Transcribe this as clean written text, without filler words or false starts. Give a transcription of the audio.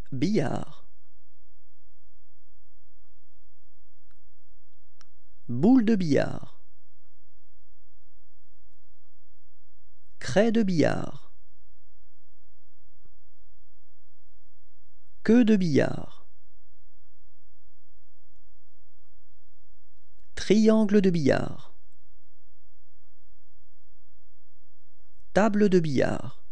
billard, boule de billard, craie de billard, queue de billard, triangle de billard, table de billard.